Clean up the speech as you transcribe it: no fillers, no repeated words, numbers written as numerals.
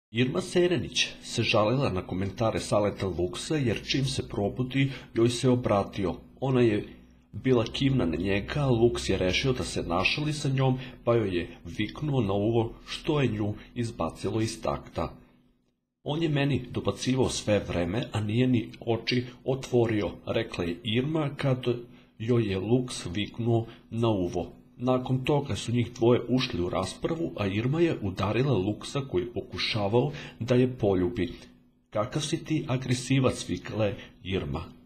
Irma Serenić se žalila na komentare Saleta Luksa jer čim se probudi joj se obratio. Ona je bila kivna na njega, Luks je rešio da se našali sa njom pa joj je viknuo na uvo što je nju izbacilo iz takta. On je meni dobacivao sve vreme, a nije ni oči otvorio, rekla je Irma kad joj je Luks viknuo na uvo. Nakon toga su njih dvoje ušli u raspravu, a Irma je udarila Luksa koji je pokušavao da je poljubi. Kakav si ti agresivac, vikla je Irma.